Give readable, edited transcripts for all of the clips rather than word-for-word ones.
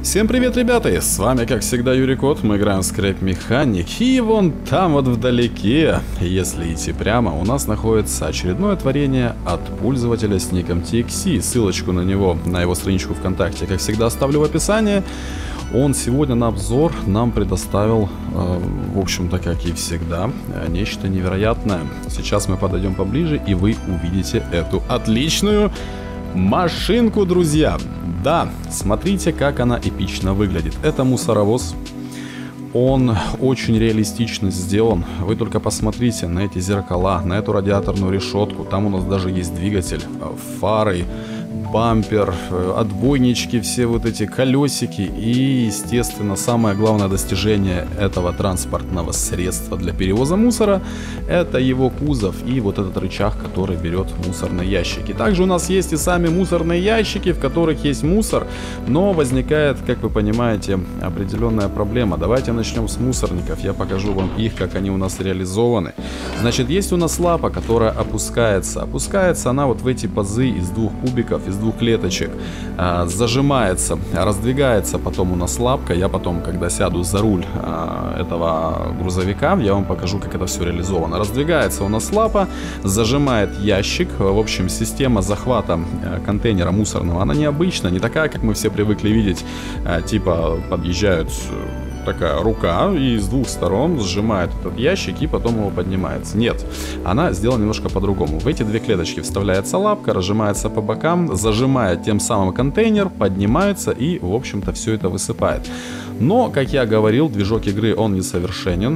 Всем привет, ребята! С вами, как всегда, Юрий Кот. Мы играем в Scrap Mechanic. И вон там вот вдалеке, если идти прямо, у нас находится очередное творение от пользователя с ником TXC. Ссылочку на него, на его страничку ВКонтакте, как всегда, оставлю в описании. Он сегодня на обзор нам предоставил, в общем-то, как и всегда, нечто невероятное. Сейчас мы подойдем поближе, и вы увидите эту отличную машинку, друзья. Да, смотрите, как она эпично выглядит. Это мусоровоз. Он очень реалистично сделан. Вы только посмотрите на эти зеркала, на эту радиаторную решетку. Там у нас даже есть двигатель, фары, бампер, отбойнички, все вот эти колесики. И, естественно, самое главное достижение этого транспортного средства для перевоза мусора — это его кузов и вот этот рычаг, который берет мусорные ящики. Также у нас есть и сами мусорные ящики, в которых есть мусор, но возникает, как вы понимаете, определенная проблема. Давайте начнем с мусорников. Я покажу вам их, как они у нас реализованы. Значит, есть у нас лапа, которая опускается. Опускается она вот в эти пазы из двух кубиков, из двух клеточек, зажимается, раздвигается потом у нас лапка. Я потом, когда сяду за руль этого грузовика, я вам покажу, как это все реализовано. Раздвигается у нас лапа, зажимает ящик. В общем, система захвата контейнера мусорного, она необычная, не такая, как мы все привыкли видеть. Типа подъезжают такая рука и с двух сторон сжимает этот ящик и потом его поднимается. Нет, она сделана немножко по-другому. В эти две клеточки вставляется лапка, разжимается по бокам, зажимает тем самым контейнер, поднимается и, в общем-то, все это высыпает. Но, как я говорил, движок игры, он несовершенен.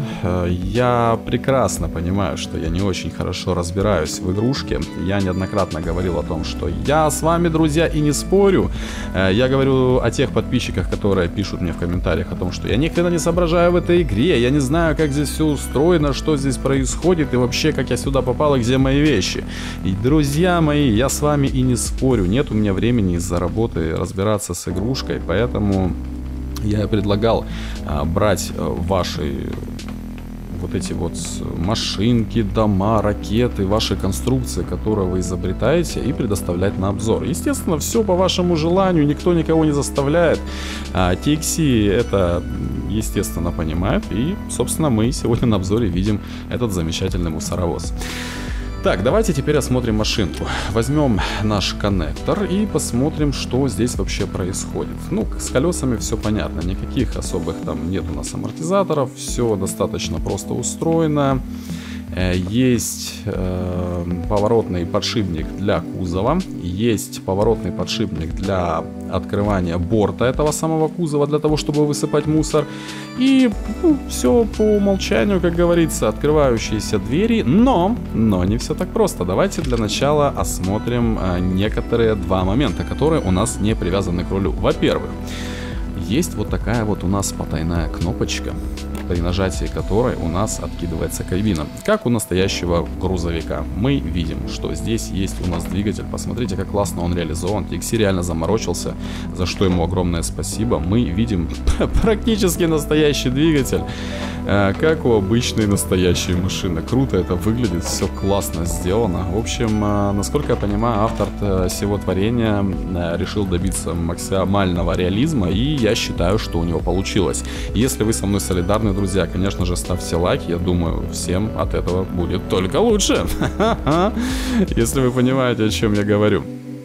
Я прекрасно понимаю, что я не очень хорошо разбираюсь в игрушке. Я неоднократно говорил о том, что я с вами, друзья, и не спорю. Я говорю о тех подписчиках, которые пишут мне в комментариях о том, что я ни хрена не соображаю в этой игре, я не знаю, как здесь все устроено, что здесь происходит и вообще, как я сюда попал и где мои вещи. И, друзья мои, я с вами и не спорю. Нет у меня времени из-за работы разбираться с игрушкой, поэтому я предлагал брать ваши вот эти вот машинки, дома, ракеты, ваши конструкции, которые вы изобретаете, и предоставлять на обзор. Естественно, все по вашему желанию, никто никого не заставляет. TXC это, естественно, понимает, и, собственно, мы сегодня на обзоре видим этот замечательный мусоровоз. Так, давайте теперь осмотрим машинку. Возьмем наш коннектор и посмотрим, что здесь вообще происходит. Ну, с колесами все понятно, никаких особых там нет у нас амортизаторов, все достаточно просто устроено. Есть поворотный подшипник для кузова, есть поворотный подшипник для открывания борта этого самого кузова, для того, чтобы высыпать мусор. И все по умолчанию, как говорится, открывающиеся двери, но не все так просто. Давайте для начала осмотрим некоторые два момента, которые у нас не привязаны к рулю. Во-первых, есть вот такая вот у нас потайная кнопочка, при нажатии которой у нас откидывается кабина, как у настоящего грузовика. Мы видим, что здесь есть у нас двигатель. Посмотрите, как классно он реализован. TXC реально заморочился, за что ему огромное спасибо. Мы видим практически настоящий двигатель, как у обычной настоящей машины. Круто это выглядит, все классно сделано. В общем, насколько я понимаю, автор всего творения решил добиться максимального реализма, и я считаю, что у него получилось. Если вы со мной солидарны, друзья, конечно же, ставьте лайк. Я думаю, всем от этого будет только лучше. Если вы понимаете, о чем я говорю.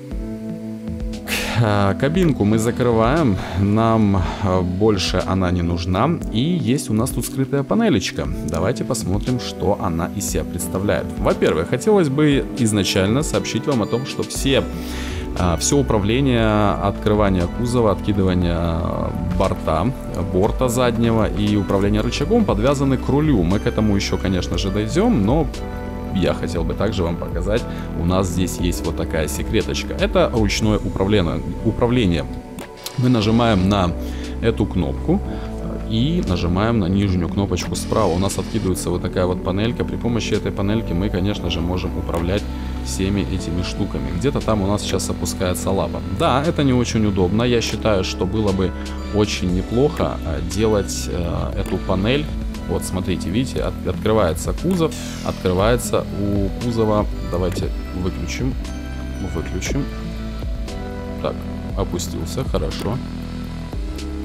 Кабинку мы закрываем, нам больше она не нужна. И есть у нас тут скрытая панелечка. Давайте посмотрим, что она из себя представляет. Во-первых, хотелось бы изначально сообщить вам о том, что все управление, открывание кузова, откидывание борта заднего и управление рычагом подвязаны к рулю. Мы к этому еще, конечно же, дойдем, но я хотел бы также вам показать, у нас здесь есть вот такая секреточка. Это ручное управление. Мы нажимаем на эту кнопку и нажимаем на нижнюю кнопочку справа. У нас откидывается вот такая вот панелька. При помощи этой панельки мы, конечно же, можем управлять всеми этими штуками. Где-то там у нас сейчас опускается лапа. Да, это не очень удобно. Я считаю, что было бы очень неплохо делать эту панель. Вот, смотрите, видите, открывается кузов, открывается у кузова. Давайте выключим. Так, опустился, хорошо.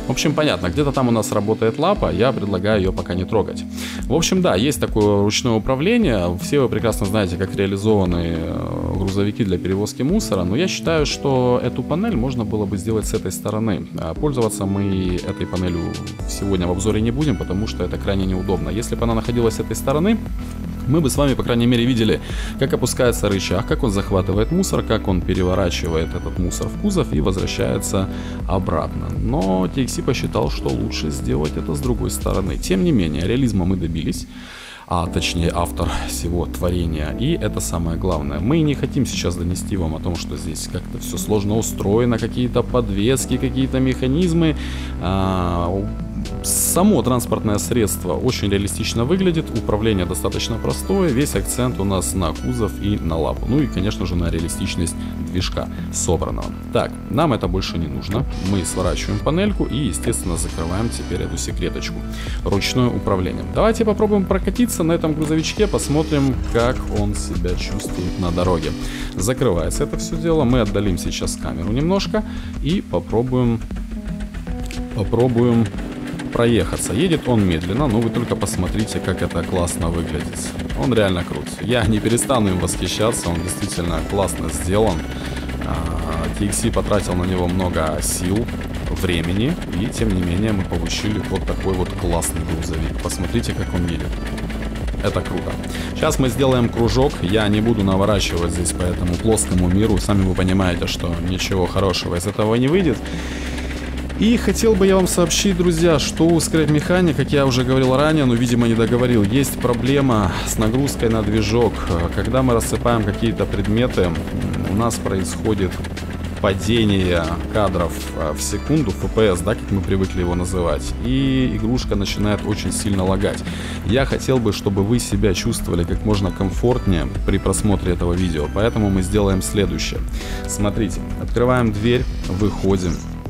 В общем, понятно, где-то там у нас работает лапа, я предлагаю ее пока не трогать. В общем, да, есть такое ручное управление, все вы прекрасно знаете, как реализованы грузовики для перевозки мусора, но я считаю, что эту панель можно было бы сделать с этой стороны. Пользоваться мы этой панелью сегодня в обзоре не будем, потому что это крайне неудобно. Если бы она находилась с этой стороны, мы бы с вами, по крайней мере, видели, как опускается рычаг, как он захватывает мусор, как он переворачивает этот мусор в кузов и возвращается обратно. Но TXC посчитал, что лучше сделать это с другой стороны. Тем не менее, реализма мы добились, а точнее автор всего творения. И это самое главное. Мы не хотим сейчас донести вам о том, что здесь как-то все сложно устроено, какие-то подвески, какие-то механизмы. Само транспортное средство очень реалистично выглядит, управление достаточно простое, весь акцент у нас на кузов и на лапу. Ну и, конечно же, на реалистичность движка собранного. Так, нам это больше не нужно. Мы сворачиваем панельку и, естественно, закрываем теперь эту секреточку. Ручное управление. Давайте попробуем прокатиться на этом грузовичке, посмотрим, как он себя чувствует на дороге. Закрывается это все дело. Мы отдалим сейчас камеру немножко и попробуем проехаться. Едет он медленно, но вы только посмотрите, как это классно выглядит. Он реально крут. Я не перестану им восхищаться, он действительно классно сделан. TXC потратил на него много сил, времени, и тем не менее мы получили вот такой вот классный грузовик. Посмотрите, как он едет. Это круто. Сейчас мы сделаем кружок. Я не буду наворачивать здесь по этому плоскому миру. Сами вы понимаете, что ничего хорошего из этого не выйдет. И хотел бы я вам сообщить, друзья, что у Scrap Mechanic, как я уже говорил ранее, но, видимо, не договорил, есть проблема с нагрузкой на движок. Когда мы рассыпаем какие-то предметы, у нас происходит падение кадров в секунду, FPS, да, как мы привыкли его называть, и игрушка начинает очень сильно лагать. Я хотел бы, чтобы вы себя чувствовали как можно комфортнее при просмотре этого видео, поэтому мы сделаем следующее. Смотрите, открываем дверь, выходим.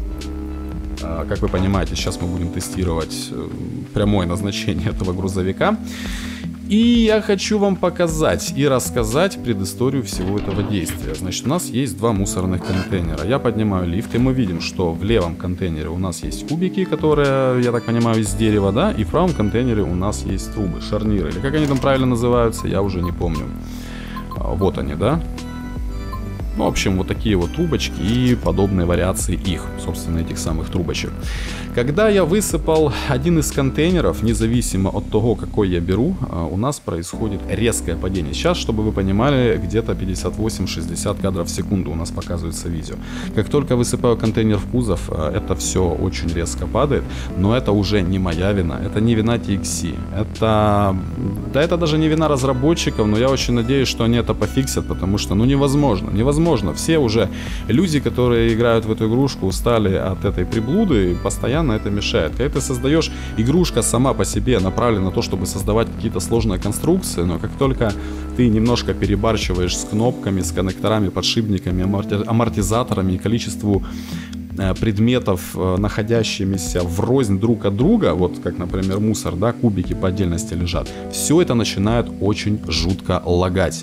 Как вы понимаете, сейчас мы будем тестировать прямое назначение этого грузовика. И я хочу вам показать и рассказать предысторию всего этого действия. Значит, у нас есть два мусорных контейнера. Я поднимаю лифт, и мы видим, что в левом контейнере у нас есть кубики, которые, я так понимаю, из дерева, да? И в правом контейнере у нас есть трубы, шарниры. Или как они там правильно называются, я уже не помню. Вот они, да? Ну, в общем, вот такие вот трубочки и подобные вариации их, собственно, этих самых трубочек. Когда я высыпал один из контейнеров, независимо от того, какой я беру, у нас происходит резкое падение. Сейчас, чтобы вы понимали, где-то 58-60 кадров в секунду у нас показывается видео. Как только высыпаю контейнер в кузов, это все очень резко падает, но это уже не моя вина, это не вина TXC, это даже не вина разработчиков, но я очень надеюсь, что они это пофиксят, потому что, ну, невозможно. Все уже люди, которые играют в эту игрушку, устали от этой приблуды, и постоянно это мешает. Когда ты создаешь, игрушка сама по себе направлена на то, чтобы создавать какие-то сложные конструкции, но как только ты немножко перебарщиваешь с кнопками, с коннекторами, подшипниками, амортизаторами и количеству предметов, находящимися врознь друг от друга, вот как, например, мусор, да, кубики по отдельности лежат, все это начинает очень жутко лагать.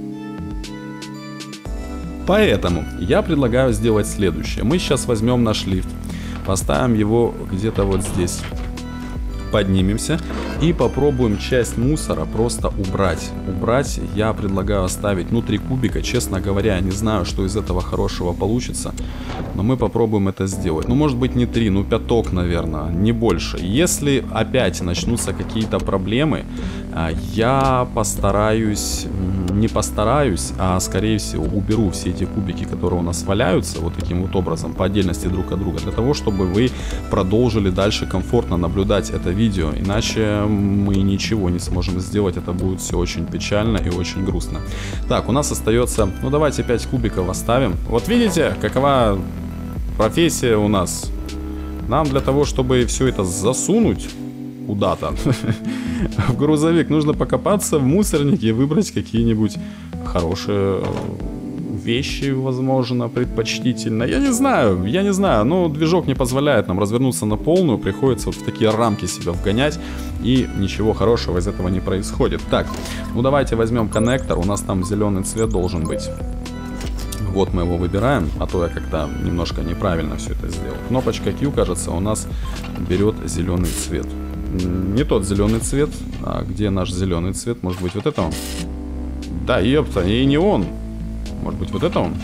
Поэтому я предлагаю сделать следующее. Мы сейчас возьмем наш лифт, поставим его где-то вот здесь, поднимемся и попробуем часть мусора просто убрать. Убрать я предлагаю оставить внутри кубика. Честно говоря, я не знаю, что из этого хорошего получится, но мы попробуем это сделать. Ну, может быть, не 3, ну 5, наверное, не больше. Если опять начнутся какие-то проблемы, я не постараюсь, а скорее всего уберу все эти кубики, которые у нас валяются, вот таким вот образом, по отдельности друг от друга, для того, чтобы вы продолжили дальше комфортно наблюдать это видео, иначе мы ничего не сможем сделать, это будет все очень печально и очень грустно. Так, у нас остается, ну давайте 5 кубиков оставим. Вот видите, какова профессия у нас. Нам для того, чтобы все это засунуть куда-то в грузовик, нужно покопаться в мусорнике и выбрать какие-нибудь хорошие вещи, возможно, предпочтительно. Я не знаю, но движок не позволяет нам развернуться на полную, приходится вот в такие рамки себя вгонять, и ничего хорошего из этого не происходит. Так, ну давайте возьмем коннектор, у нас там зеленый цвет должен быть. Вот мы его выбираем, а то я как-то немножко неправильно все это сделал. Кнопочка Q, кажется, у нас берет зеленый цвет. Не тот зеленый цвет, а где наш зеленый цвет? Может быть, вот это он? Да, ёпта, и не он. Может быть, вот это он?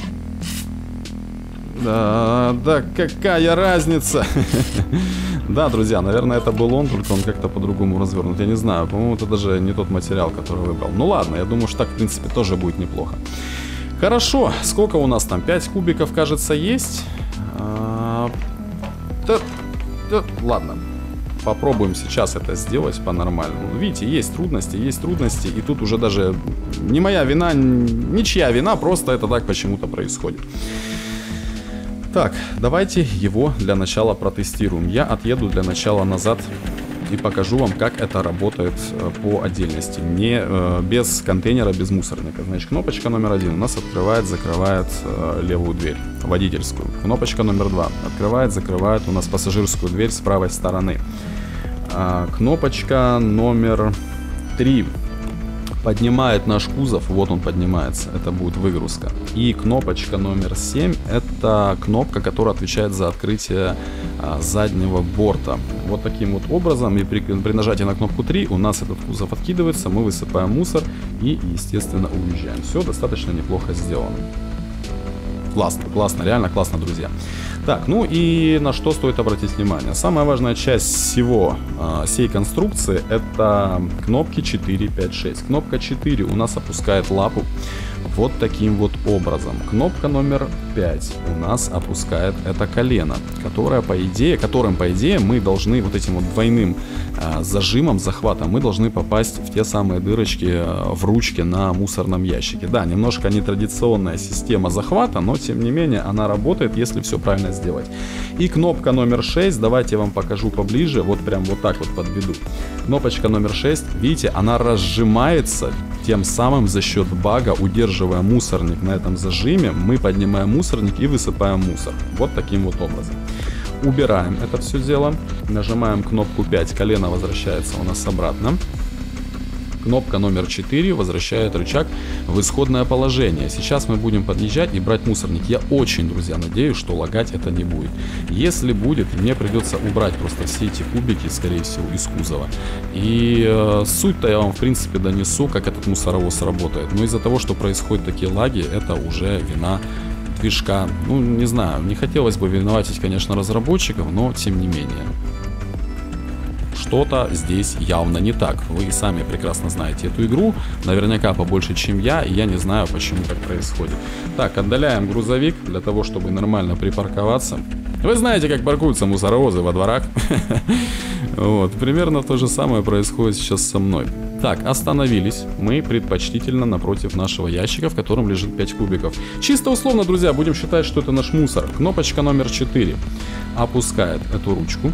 Да какая разница? Да, друзья, наверное, это был он, только он как-то по-другому развернут. Я не знаю, по-моему, это даже не тот материал, который выбрал. Ну ладно, я думаю, что так, в принципе, тоже будет неплохо. Хорошо, сколько у нас там? 5 кубиков, кажется, есть. Ладно, попробуем сейчас это сделать по-нормальному. Видите, есть трудности, и тут уже даже не моя вина, ничья вина, просто это так почему-то происходит. Так, давайте его для начала протестируем. Я отъеду для начала назад и покажу вам, как это работает по отдельности. Без контейнера, без мусорника. Значит, кнопочка номер 1 у нас открывает, закрывает левую дверь, водительскую. Кнопочка номер 2 открывает, закрывает у нас пассажирскую дверь с правой стороны. Кнопочка номер 3 поднимает наш кузов, вот он поднимается, это будет выгрузка. И кнопочка номер 7 это кнопка, которая отвечает за открытие заднего борта. Вот таким вот образом, и при нажатии на кнопку 3 у нас этот кузов откидывается, мы высыпаем мусор и, естественно, уезжаем. Все достаточно неплохо сделано. Классно, классно, реально классно, друзья. Так, ну и на что стоит обратить внимание. Самая важная часть всего всей конструкции это кнопки 4, 5, 6. Кнопка 4 у нас опускает лапу вот таким вот образом. Кнопка номер 5 у нас опускает это колено, которым, по идее, мы должны вот этим вот двойным зажимом, захватом, мы должны попасть в те самые дырочки в ручке на мусорном ящике. Да, немножко нетрадиционная система захвата, но тем не менее она работает, если все правильно сделать. И кнопка номер 6, давайте я вам покажу поближе, вот прям вот так вот подведу. Кнопочка номер 6, видите, она разжимается, тем самым за счет бага, удерживая мусорник на этом зажиме, мы поднимаем мусорник и высыпаем мусор. Вот таким вот образом. Убираем это все дело, нажимаем кнопку 5, колено возвращается у нас обратно. Кнопка номер 4 возвращает рычаг в исходное положение. Сейчас мы будем подъезжать и брать мусорник. Я очень, друзья, надеюсь, что лагать это не будет. Если будет, мне придется убрать просто все эти кубики, скорее всего, из кузова. И суть-то я вам, в принципе, донесу, как этот мусоровоз работает. Но из-за того, что происходят такие лаги, это уже вина движка. Ну, не знаю, не хотелось бы виноватить, конечно, разработчиков, но тем не менее. Что-то здесь явно не так. Вы сами прекрасно знаете эту игру, наверняка побольше, чем я, и я не знаю, почему так происходит. Так, отдаляем грузовик для того, чтобы нормально припарковаться. Вы знаете, как паркуются мусоровозы во дворах? Вот, примерно то же самое происходит сейчас со мной. Так, остановились мы предпочтительно напротив нашего ящика, в котором лежит 5 кубиков. Чисто условно, друзья, будем считать, что это наш мусор. Кнопочка номер 4 опускает эту ручку.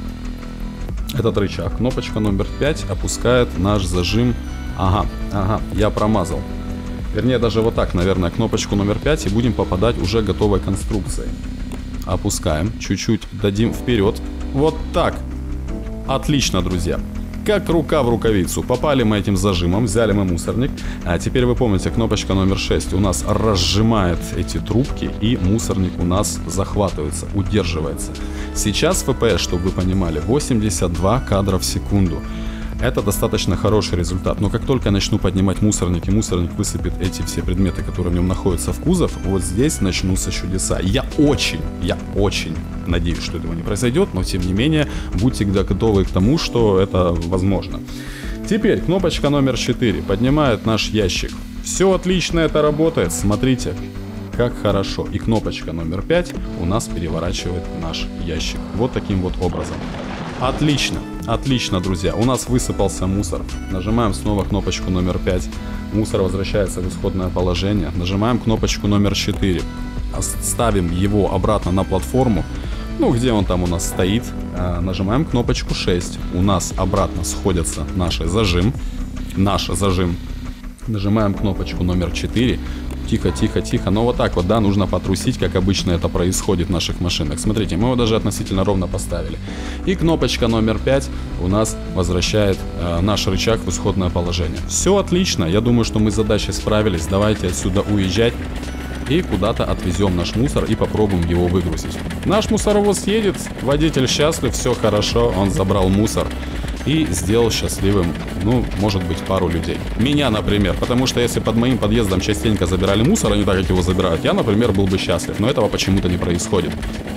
Этот рычаг. Кнопочка номер 5 опускает наш зажим. Ага, я промазал. Вернее, даже вот так, наверное, кнопочку номер 5 и будем попадать уже готовой конструкцией. Опускаем, чуть-чуть дадим вперед. Вот так. Отлично, друзья. Как рука в рукавицу. Попали мы этим зажимом, взяли мы мусорник. А теперь вы помните, кнопочка номер 6 у нас разжимает эти трубки, и мусорник у нас захватывается, удерживается. Сейчас FPS, чтобы вы понимали, 82 кадра в секунду. Это достаточно хороший результат. Но как только я начну поднимать мусорник, и мусорник высыпет эти все предметы, которые в нем находятся, в кузов, вот здесь начнутся чудеса. Я очень надеюсь, что этого не произойдет, но тем не менее, будьте готовы к тому, что это возможно. Теперь кнопочка номер 4 поднимает наш ящик. Все отлично, это работает. Смотрите, как хорошо. И кнопочка номер 5 у нас переворачивает наш ящик. Вот таким вот образом. Отлично, отлично, друзья. У нас высыпался мусор. Нажимаем снова кнопочку номер 5. Мусор возвращается в исходное положение. Нажимаем кнопочку номер 4. Ставим его обратно на платформу. Ну, где он там у нас стоит. Нажимаем кнопочку 6. У нас обратно сходятся наш зажим. Нажимаем кнопочку номер 4. Тихо, тихо, тихо. Но вот так вот, да, нужно потрусить, как обычно это происходит в наших машинах. Смотрите, мы его даже относительно ровно поставили. И кнопочка номер 5 у нас возвращает наш рычаг в исходное положение. Все отлично. Я думаю, что мы с задачей справились. Давайте отсюда уезжать. и куда-то отвезем наш мусор и попробуем его выгрузить. Наш мусоровоз едет, водитель счастлив, все хорошо, он забрал мусор и сделал счастливым, ну, может быть, пару людей. Меня, например, потому что если под моим подъездом частенько забирали мусор, а не так, как его забирают, я, например, был бы счастлив, но этого почему-то не происходит.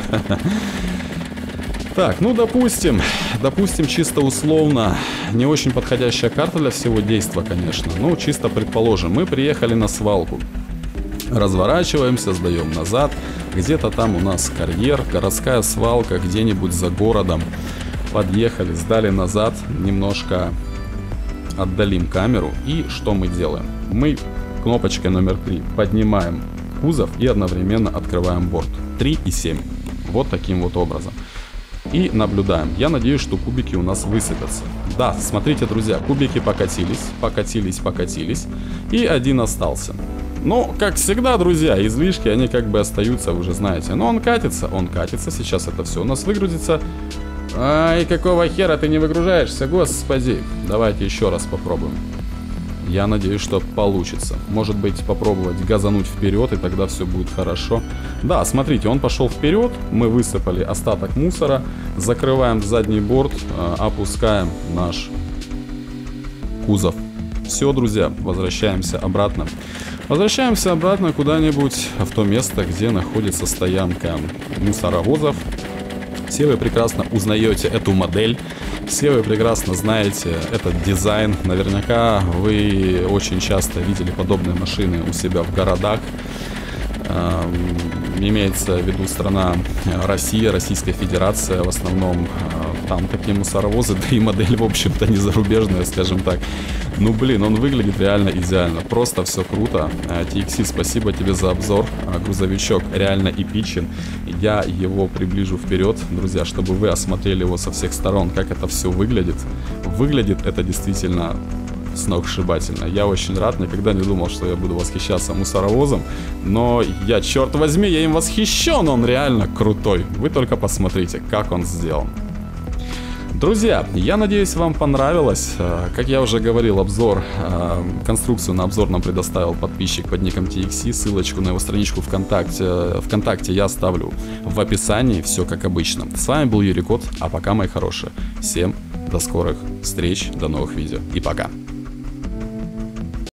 Так, ну, допустим, чисто условно, не очень подходящая карта для всего действа, конечно, ну, чисто предположим, мы приехали на свалку, разворачиваемся, сдаем назад, где-то там у нас карьер, городская свалка, где-нибудь за городом. Подъехали, сдали назад, немножко отдалим камеру. И что мы делаем? Мы кнопочкой номер 3 поднимаем кузов и одновременно открываем борт. 3 и 7. Вот таким вот образом. И наблюдаем. Я надеюсь, что кубики у нас высыпятся. Да, смотрите, друзья, кубики покатились. И один остался. Ну, как всегда, друзья, излишки, они как бы остаются, вы же знаете. Но он катится. Сейчас это все у нас выгрузится. Ай, какого хера ты не выгружаешься, господи. Давайте еще раз попробуем. Я надеюсь, что получится. Может быть, попробовать газануть вперед, и тогда все будет хорошо. Да, смотрите, он пошел вперед. Мы высыпали остаток мусора. Закрываем задний борт, опускаем наш кузов. Все, друзья, возвращаемся обратно. Возвращаемся обратно куда-нибудь в то место, где находится стоянка мусоровозов. Все вы прекрасно узнаете эту модель, все вы прекрасно знаете этот дизайн. Наверняка вы очень часто видели подобные машины у себя в городах. Имеется в виду страна Россия, Российская Федерация, в основном там такие мусоровозы, да и модель, в общем-то, не зарубежная, скажем так. Ну, блин, он выглядит реально идеально, просто все круто. TXC, спасибо тебе за обзор, грузовичок реально эпичен. Я его приближу вперед, друзья, чтобы вы осмотрели его со всех сторон, как это все выглядит. Выглядит это действительно сногсшибательно. Я очень рад, никогда не думал, что я буду восхищаться мусоровозом, но я, черт возьми, я им восхищен, он реально крутой. Вы только посмотрите, как он сделан. Друзья, я надеюсь, вам понравилось. Как я уже говорил, конструкцию на обзор нам предоставил подписчик под ником TXC. Ссылочку на его страничку ВКонтакте я оставлю в описании. Все как обычно. С вами был Юрий Кот, а пока, мои хорошие, всем до скорых встреч, до новых видео и пока.